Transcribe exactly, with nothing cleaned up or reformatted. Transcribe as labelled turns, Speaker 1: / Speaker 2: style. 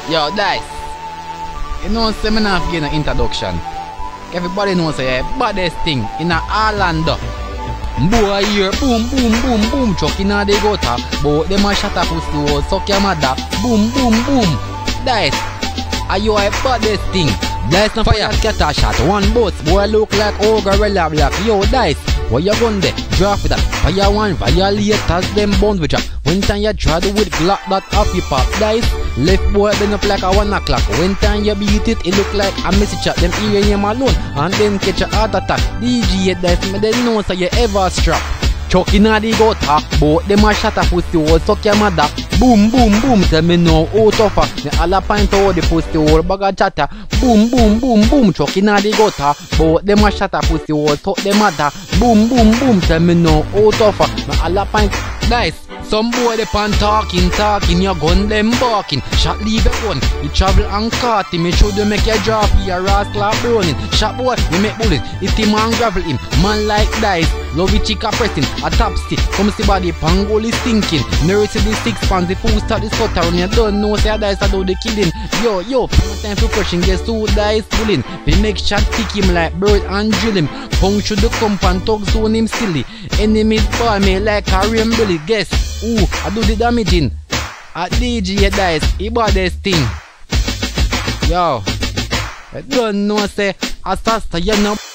Speaker 1: Yo, Dice. You know, say me not give no introduction. Everybody knows say yeah, baddest thing in a Orlando. Boy here, boom, boom, boom, boom, truck inna the gutter. But them a shot a pussy hole, suck your mother. Boom, boom, boom. Dice, are you a baddest thing? Dice no fire, scatter shot. One boat, boy look like ogre black. Yo, Dice, what you gun there? Draft with that. Fire one, violators, them bones with ya. When time you try to with Glock that happy pop. Dice, left boy been up like a one o'clock. When time you beat it, it look like a message chat. Them hearing him alone and then catch a heart attack. D J Dice, me they know so you ever strap. Chuck inna the gutter, but them a shot a pussy hole, suck your mother. Boom, boom, boom, tell me now how tougher. Me all a pint out the pussy hole, bag a chatter. Boom, boom, boom, boom, chuck inna the gutter, but them a shot a pussy hole, suck them mother. Boom, boom, boom, tell me now how tougher. Me all a pint. Dice, some boy they pan talking, talking, your gun them barking. Shot leave a gun, you travel and caught him. Me should you make your drop, your rascal browning. Shot boy, you make bullets, it him and gravel him. Man like Dice, love it chica pressing. A top stick, come see body pangol is thinking. Nurse the six fans, the fool start the stutter. When you don't know, say Dice I do the killing. Yo, yo, no time for crushing, guess who Dice pulling. We make shot kick him like bird and drill him. Puncture the comp and talk zone him silly. Enemies ball me like a rainbilly. Guess who I do the damaging? A D J Dice, he baddest thing. Yo, I don't know say, a Saso Star, you know.